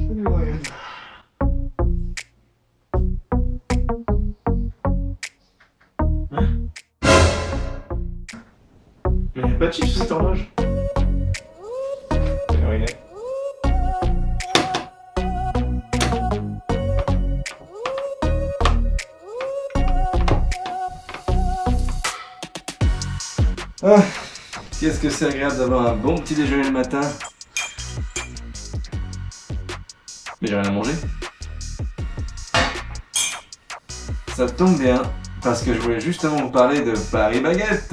Ouais. Mais y'a pas de chiffre sur cette horloge. Ouais. Ah, qu'est-ce que c'est agréable d'avoir un bon petit déjeuner le matin. Mais j'ai rien à manger. Ça tombe bien, parce que je voulais justement vous parler de Paris Baguette.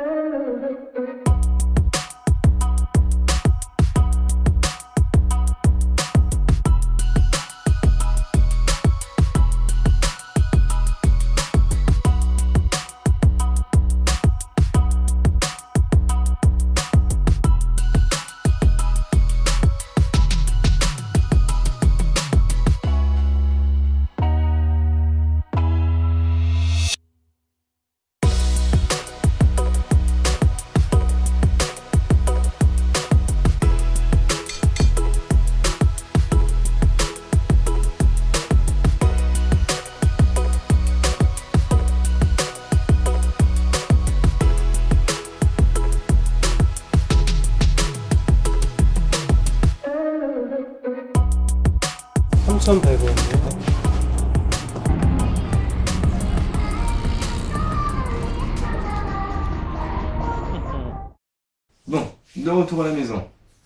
Bon, de retour à la maison.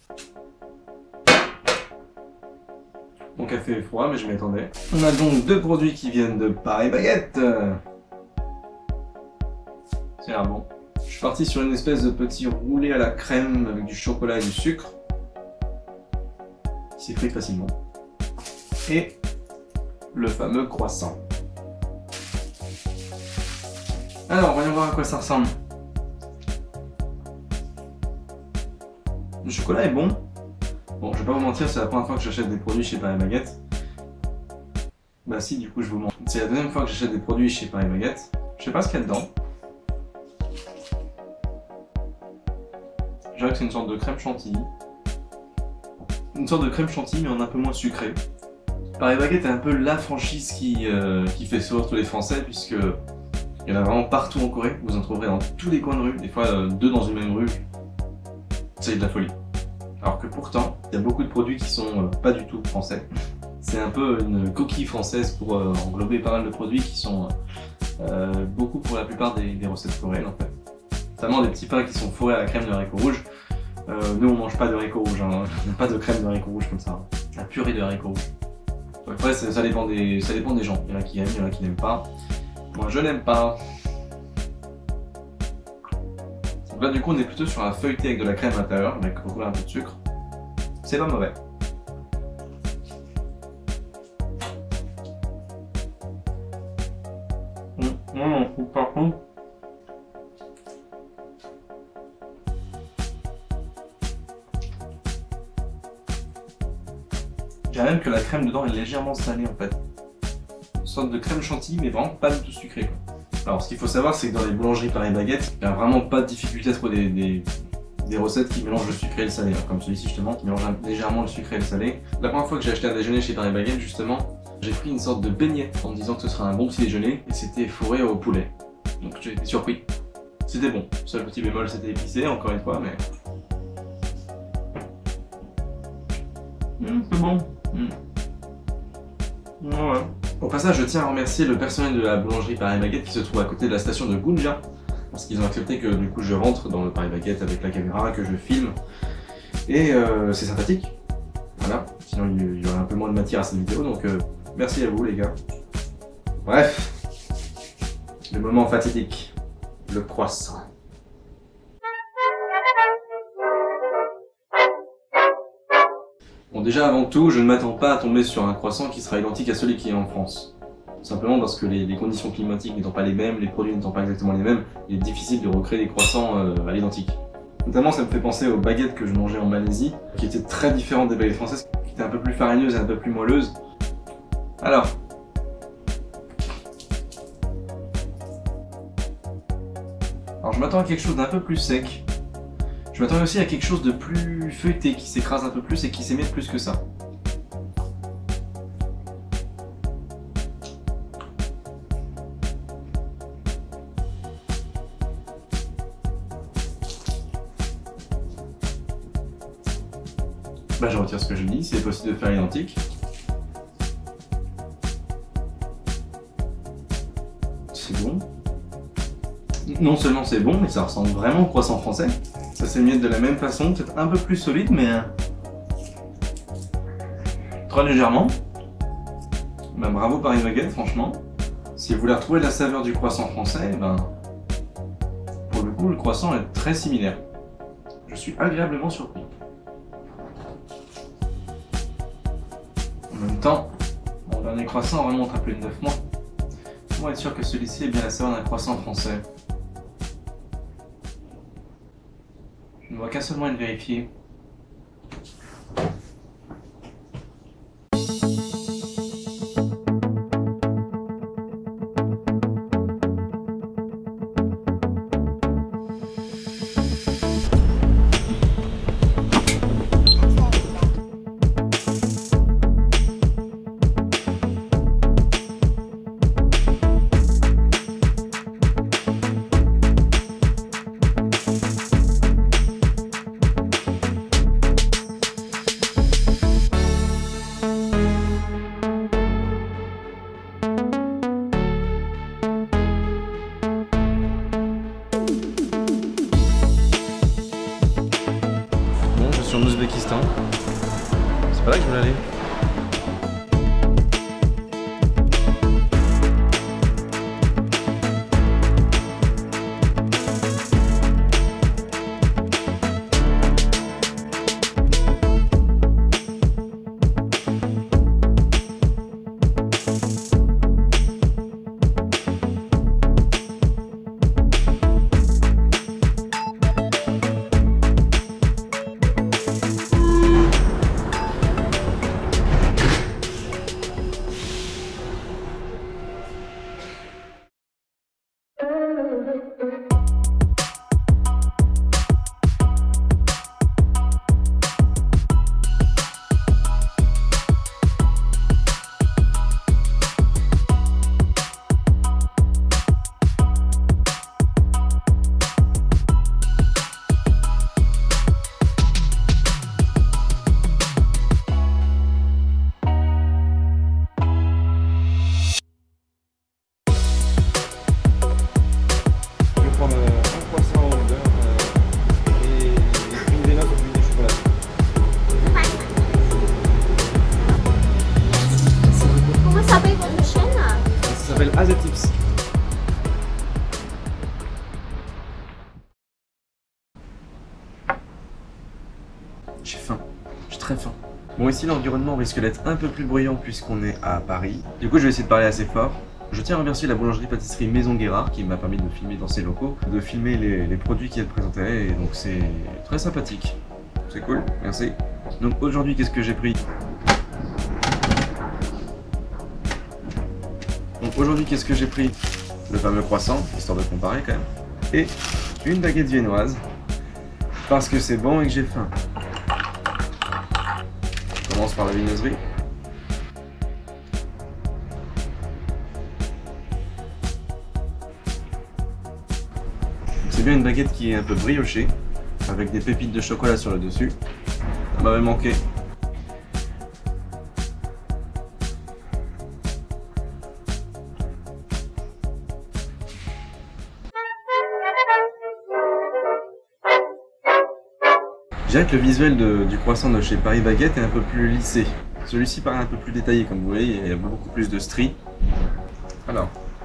Mon café est froid, mais je m'y attendais. On a donc deux produits qui viennent de Paris Baguette. C'est un bon. Je suis parti sur une espèce de petit roulé à la crème avec du chocolat et du sucre. Qui s'effrite facilement. Et le fameux croissant. Alors, voyons voir à quoi ça ressemble. Le chocolat est bon. Bon, je vais pas vous mentir, c'est la première fois que j'achète des produits chez Paris Baguette. Bah si, du coup je vous montre. C'est la deuxième fois que j'achète des produits chez Paris Baguette. Je sais pas ce qu'il y a dedans. Je dirais que c'est une sorte de crème chantilly. Une sorte de crème chantilly mais en un peu moins sucré. Paris Baguette est un peu la franchise qui fait sourire tous les Français puisque il y en a vraiment partout en Corée. Vous en trouverez dans tous les coins de rue, des fois deux dans une même rue. C'est de la folie. Alors que pourtant, il y a beaucoup de produits qui sont pas du tout français. C'est un peu une coquille française pour englober pas mal de produits qui sont beaucoup pour la plupart des recettes coréennes en fait. Notamment des petits pains qui sont fourrés à la crème de haricots rouges. Nous on mange pas de haricots rouges, hein. Pas de crème de haricots rouges comme ça. La purée de haricots rouges. Après ça dépend des gens. Il y en a qui aiment, il y en a qui n'aiment pas. Moi je n'aime pas. Donc là du coup on est plutôt sur un feuilleté avec de la crème à l'intérieur, avec recouvert un peu de sucre. C'est pas mauvais. Non, par contre. Je dirais même que la crème dedans est légèrement salée en fait. Une sorte de crème chantilly mais vraiment pas du tout sucrée quoi. Alors ce qu'il faut savoir c'est que dans les boulangeries Paris Baguette, il n'y a vraiment pas de difficulté à trouver des recettes qui mélangent le sucré et le salé, hein, comme celui-ci justement qui mélange légèrement le sucré et le salé. La première fois que j'ai acheté un déjeuner chez Paris Baguette justement, j'ai pris une sorte de beignet en me disant que ce serait un bon petit déjeuner et c'était fourré au poulet. Donc j'ai été surpris. C'était bon. Seul petit bémol c'était épicé encore une fois mais... c'est bon. Ouais. Au passage, je tiens à remercier le personnel de la boulangerie Paris Baguette qui se trouve à côté de la station de Gunja parce qu'ils ont accepté que du coup je rentre dans le Paris Baguette avec la caméra, que je filme et c'est sympathique. Voilà, sinon il y aurait un peu moins de matière à cette vidéo donc merci à vous les gars. Bref, le moment fatidique, le croissant. Bon déjà avant tout, je ne m'attends pas à tomber sur un croissant qui sera identique à celui qui est en France. Tout simplement parce que les conditions climatiques n'étant pas les mêmes, les produits n'étant pas exactement les mêmes, il est difficile de recréer des croissants à l'identique. Notamment ça me fait penser aux baguettes que je mangeais en Malaisie, qui étaient très différentes des baguettes françaises, qui étaient un peu plus farineuses et un peu plus moelleuses. Alors je m'attends à quelque chose d'un peu plus sec. Je m'attends aussi à quelque chose de plus feuilleté, qui s'écrase un peu plus et qui s'émette plus que ça. Bah je retire ce que je dis, c'est possible de faire l'identique. C'est bon. Non seulement c'est bon, mais ça ressemble vraiment au croissant français. Ça s'émiette de la même façon, peut-être un peu plus solide, mais très légèrement. Bah, bravo Paris Baguette, franchement. Si vous voulez retrouver la saveur du croissant français, ben, pour le coup, le croissant est très similaire. Je suis agréablement surpris. En même temps, mon dernier croissant remonte à plus de 9 mois. Comment être sûr que celui-ci est bien la saveur d'un croissant français? Je ne vois qu'un seul moyen de vérifier. En Ouzbékistan. C'est pas là que je voulais aller. Azatips. J'ai faim, j'ai très faim. Bon, ici l'environnement risque d'être un peu plus bruyant puisqu'on est à Paris. Du coup je vais essayer de parler assez fort. Je tiens à remercier la boulangerie-pâtisserie Maison Guérard qui m'a permis de filmer dans ses locaux, de filmer les produits qu'elle présentait, et donc c'est très sympathique. C'est cool, merci. Donc aujourd'hui qu'est-ce que j'ai pris? Donc aujourd'hui qu'est-ce que j'ai pris? Le fameux croissant, histoire de comparer quand même, et une baguette viennoise, parce que c'est bon et que j'ai faim. On commence par la viennoiserie. C'est bien une baguette qui est un peu briochée, avec des pépites de chocolat sur le dessus. Ça m'avait manqué. Je dirais que le visuel du croissant de chez Paris Baguette est un peu plus lissé. Celui-ci paraît un peu plus détaillé, comme vous voyez, il y a beaucoup plus de stries. Alors,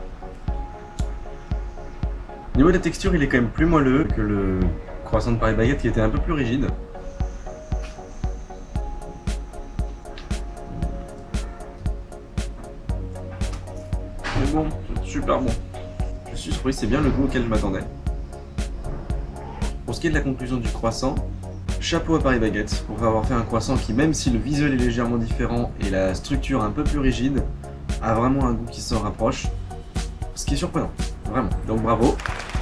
au niveau de la texture, il est quand même plus moelleux que le croissant de Paris Baguette qui était un peu plus rigide. Mais bon, c'est super bon. Je suis surpris, c'est bien le goût auquel je m'attendais. Pour ce qui est de la conclusion du croissant, chapeau à Paris Baguette pour avoir fait un croissant qui, même si le visuel est légèrement différent et la structure un peu plus rigide, a vraiment un goût qui s'en rapproche. Ce qui est surprenant, vraiment. Donc bravo.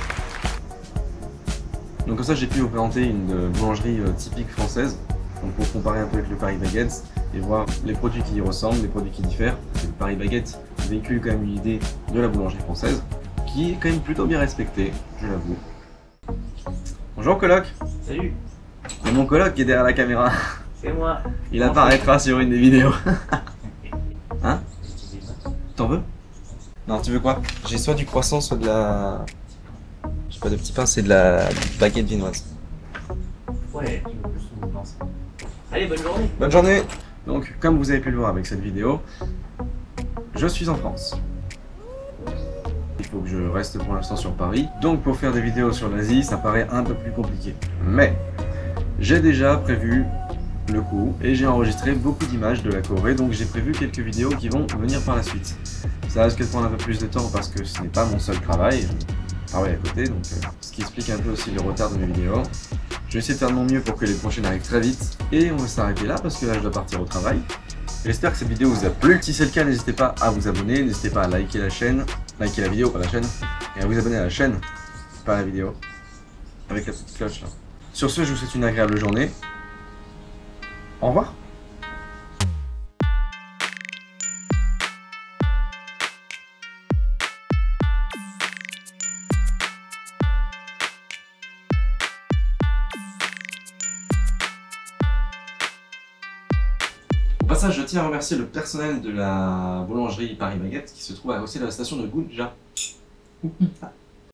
Donc comme ça j'ai pu vous présenter une boulangerie typique française, donc pour comparer un peu avec le Paris Baguette et voir les produits qui y ressemblent, les produits qui diffèrent. Le Paris Baguette véhicule quand même une idée de la boulangerie française, qui est quand même plutôt bien respectée, je l'avoue. Bonjour coloc. Salut. C'est mon coloc qui est derrière la caméra. C'est moi. Il apparaîtra sur une des vidéos. Hein? T'en veux? Non, tu veux quoi? J'ai soit du croissant, soit de la... Je sais pas, de petit pain, c'est de la baguette viennoise. Ouais, tu veux plus souvent dans ça. Allez, bonne journée. Bonne journée! Donc, comme vous avez pu le voir avec cette vidéo, je suis en France. Il faut que je reste pour l'instant sur Paris. Donc, pour faire des vidéos sur l'Asie, ça paraît un peu plus compliqué. Mais, j'ai déjà prévu le coup et j'ai enregistré beaucoup d'images de la Corée, donc j'ai prévu quelques vidéos qui vont venir par la suite. Ça risque de prendre un peu plus de temps parce que ce n'est pas mon seul travail. Je travaille à côté, donc ce qui explique un peu aussi le retard de mes vidéos. Je vais essayer de faire de mon mieux pour que les prochaines arrivent très vite. Et on va s'arrêter là parce que là je dois partir au travail. J'espère que cette vidéo vous a plu. Si c'est le cas, n'hésitez pas à vous abonner, n'hésitez pas à liker la chaîne, liker la vidéo, pas la chaîne, et à vous abonner à la chaîne, pas à la vidéo, avec la petite cloche là. Sur ce, je vous souhaite une agréable journée. Au revoir. Au passage, je tiens à remercier le personnel de la boulangerie Paris Baguette qui se trouve à aussi la station de Gunja.